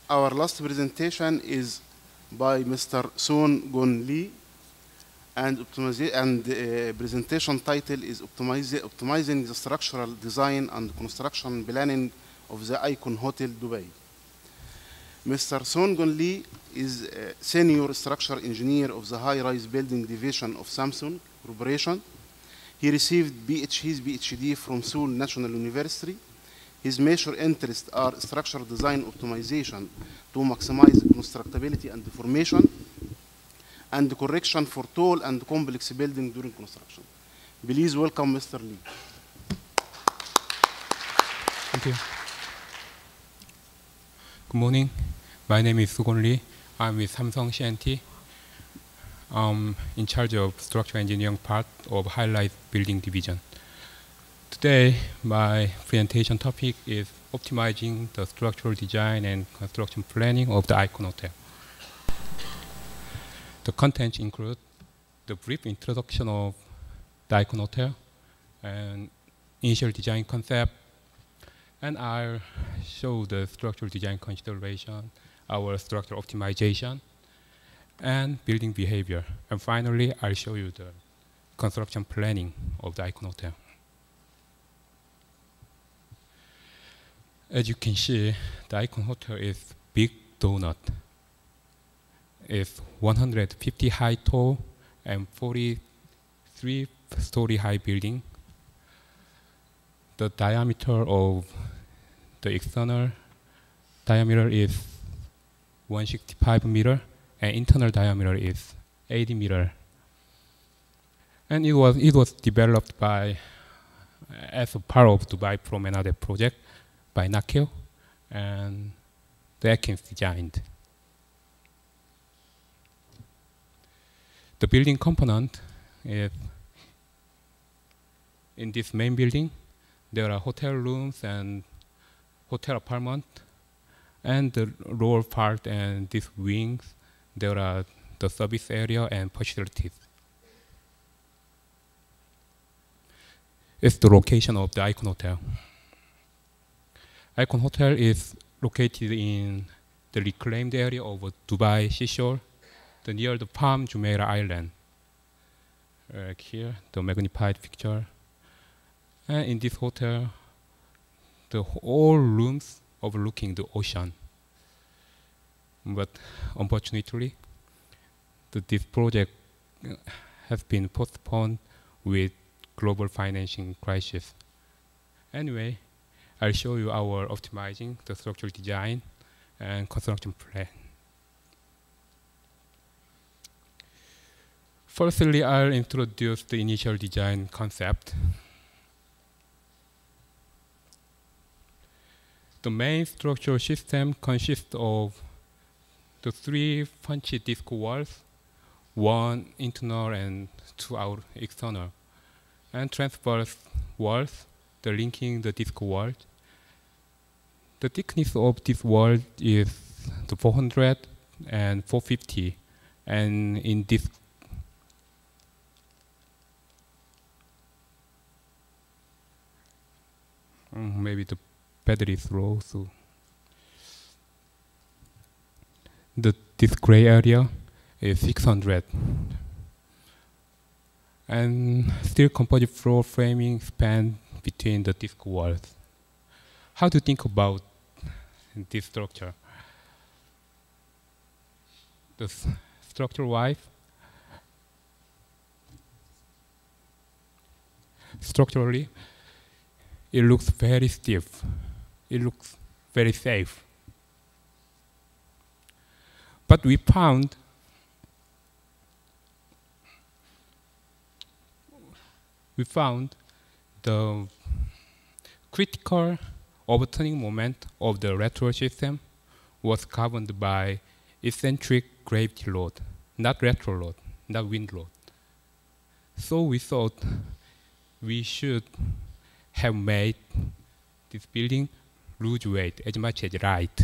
Our last presentation is by Mr. Soon Gun Lee, and presentation title is Optimizing the Structural Design and Construction Planning of the Icon Hotel Dubai. Mr. Soon Gun Lee is a senior structural engineer of the high-rise building division of Samsung Corporation. He received his PhD from Seoul National University. His major interests are structural design optimization to maximize constructability and deformation, and correction for tall and complex building during construction. Please welcome Mr. Lee. Thank you. Good morning. My name is Soo-gun Lee. I'm with Samsung C&T. I'm in charge of structural engineering part of high-rise building division. Today, my presentation topic is optimizing the structural design and construction planning of the Icon Hotel. The contents include the brief introduction of the Icon Hotel and initial design concept, and I'll show the structural design consideration, our structural optimization, and building behavior. And finally, I'll show you the construction planning of the Icon Hotel. As you can see, the Icon Hotel is big donut. It's 150 high tall and 43-story high building. The diameter of the external diameter is 165 meter, and internal diameter is 80 meter. And it was developed by as a part of Dubai Promenade project by Nakio, and the Atkins designed. The building component is in this main building. There are hotel rooms and hotel apartment, and the lower part and these wings, there are the service area and facilities. It's the location of the Icon Hotel. Icon Hotel is located in the reclaimed area of Dubai seashore, near the Palm Jumeirah Island. Here, the magnified picture. And in this hotel, all rooms overlooking the ocean. But unfortunately, this project has been postponed with global financing crisis. Anyway, I'll show you our optimizing the structural design and construction plan. Firstly, I'll introduce the initial design concept. The main structural system consists of the 3 punchy disc walls, 1 internal and 2 external, and transverse walls, the linking the disc walls. The thickness of this wall is the 400 and 450, and in this maybe the battery is low, so this gray area is 600, and steel composite floor framing span between the disc walls. How to think about this structure? The structure-wise, structurally, it looks very stiff. It looks very safe. But we found the critical overturning moment of the lateral system was governed by eccentric gravity load, not lateral load, not wind load. So we thought we should have made this building lose weight as much as right.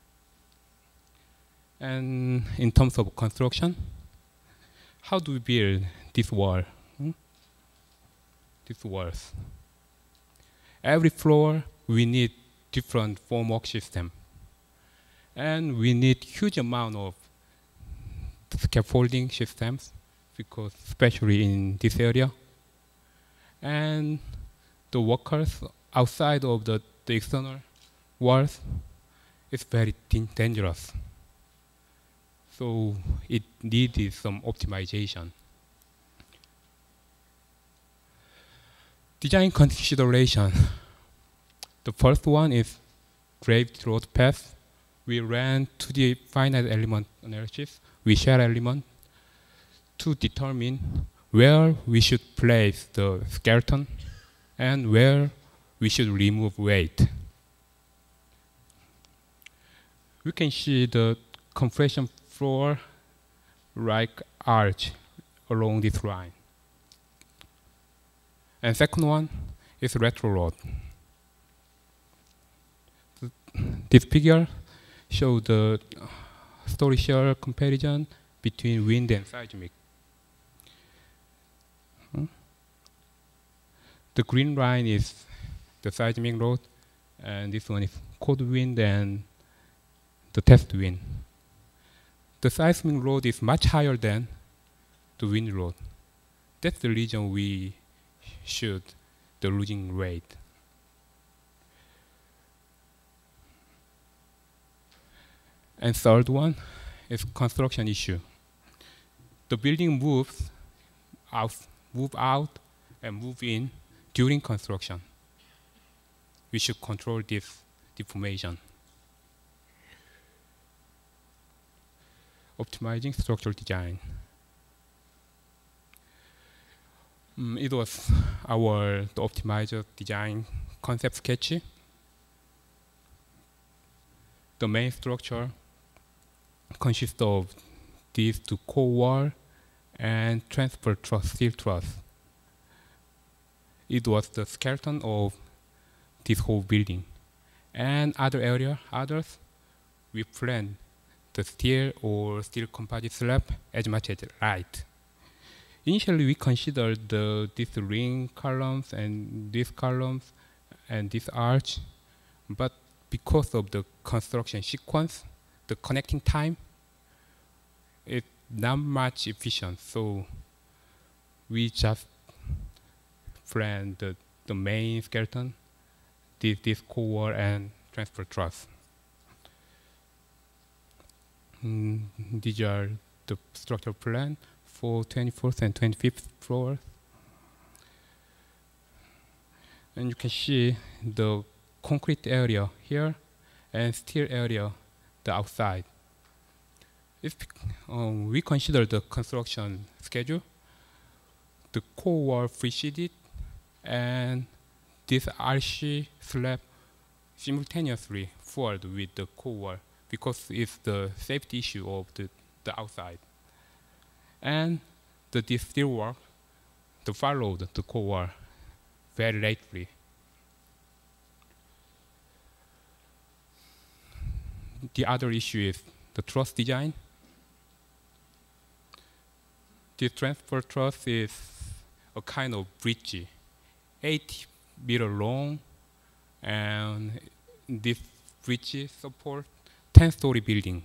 And in terms of construction, how do we build this wall? These walls. Every floor we need different formwork system. And we need huge amount of scaffolding systems, because especially in this area. And the workers outside of the external walls is very dangerous. So it needed some optimization. Design consideration. The first one is gravity load path. We ran 2D finite element analysis with shell element to determine where we should place the skeleton and where we should remove weight. We can see the compression floor like arch along this line. And second one is retro load. This figure shows the story shell comparison between wind and seismic. The green line is the seismic load, and this one is cold wind and the test wind. The seismic load is much higher than the wind load. That's the reason we should the losing weight. And third one is construction issue. The building moves out, move out and move in during construction. We should control this deformation. Optimizing structural design. It was the optimizer design concept sketch. The main structure consists of these two core wall and transfer truss, steel truss. It was the skeleton of this whole building. And others, we planned the steel or steel composite slab as much as right. Initially, we considered these ring columns and these columns and this arch, but because of the construction sequence, the connecting time, it's not much efficient. So we just planned the main skeleton, this core wall and transfer truss. These are the structural plan for 24th and 25th floor. And you can see the concrete area here and steel area the outside. If we consider the construction schedule, the core wall preceded and this RC slab simultaneously forward with the core wall because it's the safety issue of the outside. And this steel work followed the core wall very lately. The other issue is the truss design. The transfer truss is a kind of bridge, 8 meters long, and this bridge supports 10-story building.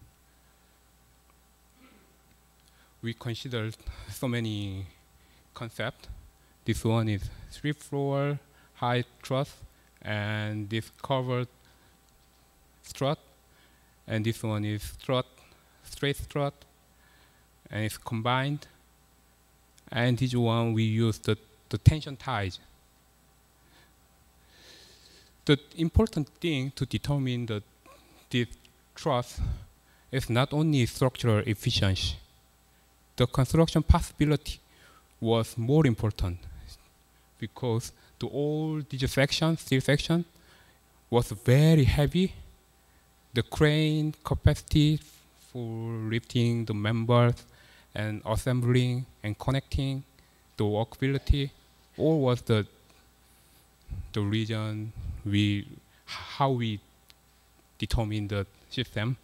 We considered so many concepts. This one is 3-floor high truss, and this covered strut, and this one is straight strut, and it's combined. And this one we use the tension ties. The important thing to determine this truss is not only structural efficiency. The construction possibility was more important because the old steel section was very heavy. The crane capacity for lifting the members and assembling and connecting, the workability, all was the reason how we determine the system.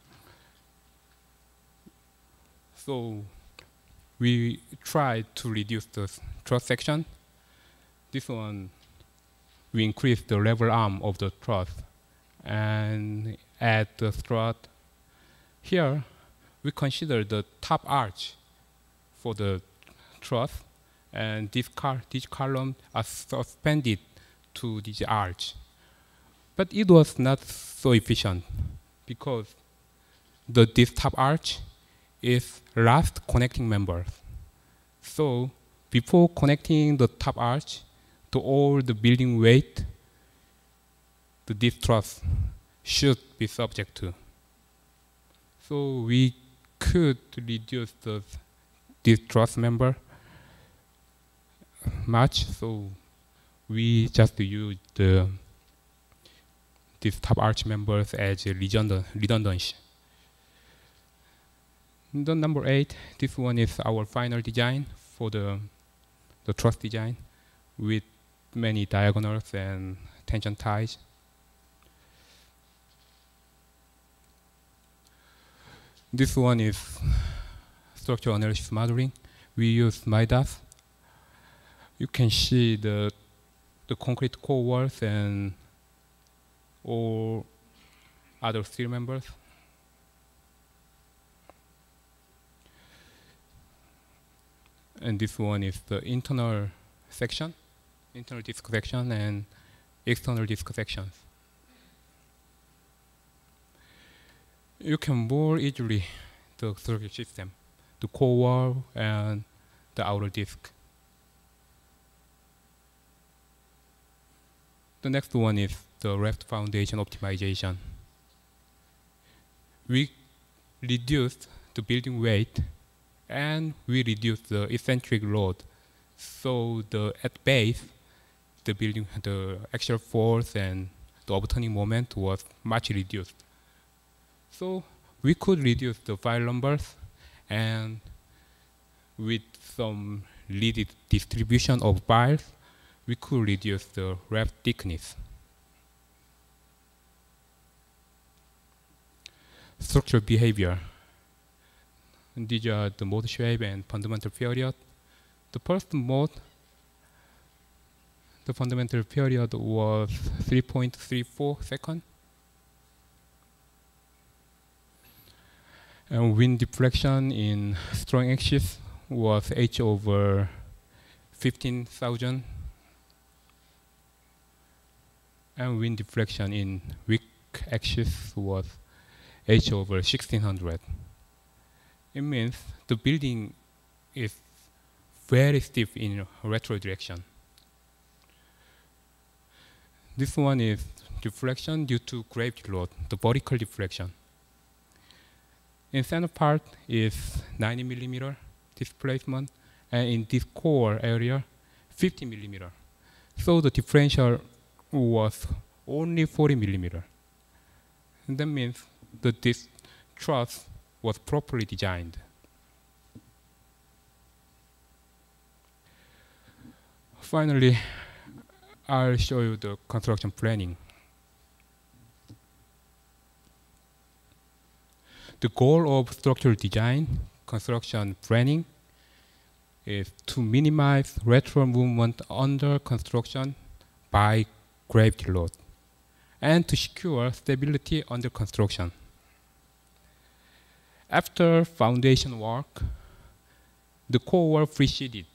So we tried to reduce the truss section. This one, we increased the level arm of the truss and add the strut. Here, we consider the top arch for the truss, and these columns are suspended to this arch. But it was not so efficient because this top arch is last connecting member. So before connecting the top arch to all the building weight, this truss should be subject to. So we could reduce this truss member much. So we just use these top arch members as a redundancy. The number 8, this one is our final design for the truss design with many diagonals and tension ties. This one is structural analysis modeling. We use Midas. You can see the concrete core walls and all other steel members. And this one is the internal section, internal disc section and external disc sections. You can more easily the circuit system, the core wall and the outer disc. The next one is the raft foundation optimization. We reduced the building weight and we reduced the eccentric load. So at base, the axial force and the overturning moment was much reduced. So we could reduce the file numbers, and with some leaded distribution of files, we could reduce the raft thickness. Structural behavior. These are the mode shape and fundamental period. The first mode, the fundamental period was 3.34 seconds. And wind deflection in strong axis was h over 15,000. And wind deflection in weak axis was h over 1600. It means the building is very stiff in retro direction. This one is deflection due to gravity load, the vertical deflection. In center part is 90 millimeter displacement, and in this core area, 50 millimeter. So the differential was only 40 millimeter. And that means that this truss was properly designed. Finally, I'll show you the construction planning. The goal of structural design, construction planning, is to minimize lateral movement under construction by gravity load, and to secure stability under construction. After foundation work, the core work preceded,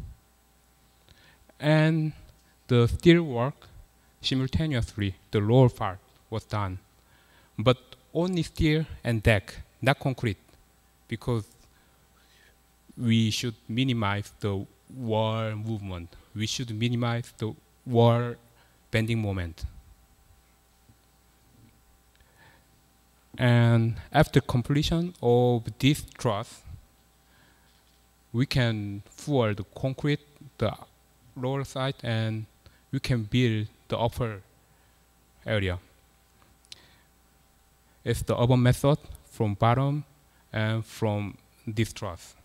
and the steel work simultaneously, the lower part was done, but only steel and deck, not concrete, because we should minimize the wall movement. We should minimize the wall bending moment. And after completion of this truss, we can pour the concrete, the lower side, and we can build the upper area. It's the urban method from bottom and from this truss.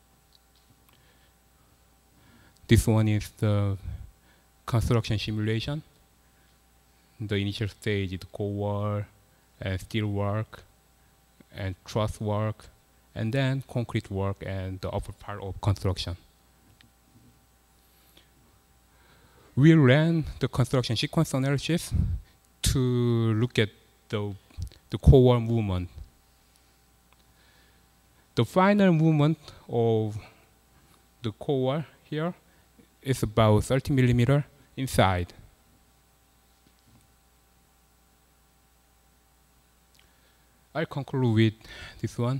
This one is the construction simulation. The initial stage is the core wall and steel work and truss work, and then concrete work and the upper part of construction. We ran the construction sequence analysis to look at the core movement. The final movement of the core here is about 30 millimeter inside. I'll conclude with this one.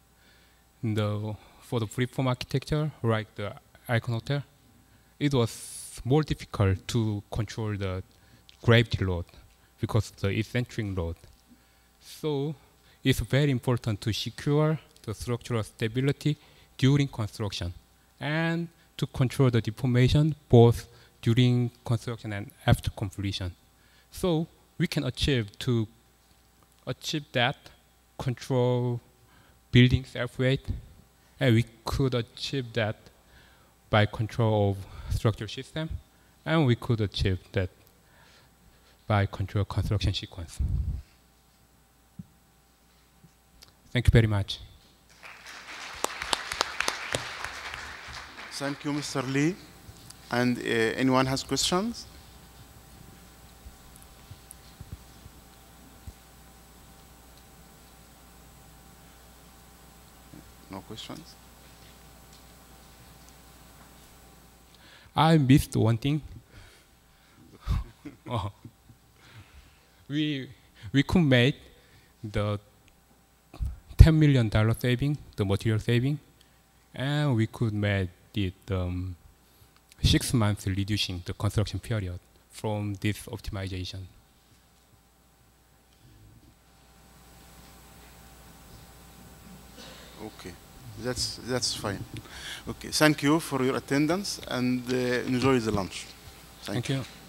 For the freeform architecture, like the Icon Hotel, it was more difficult to control the gravity load because of the eccentric load. So it's very important to secure the structural stability during construction and to control the deformation both during construction and after completion. So we can achieve that, control building self-weight, and we could achieve that by control of structural system, and we could achieve that by control construction sequence. Thank you very much. Thank you, Mr. Lee. And anyone has questions? No questions? I missed one thing. Oh. We could make the $10 million saving, the material saving, and we could make it 6 months reducing the construction period from this optimization. Okay, that's fine. Okay, thank you for your attendance and enjoy the lunch. Thank you.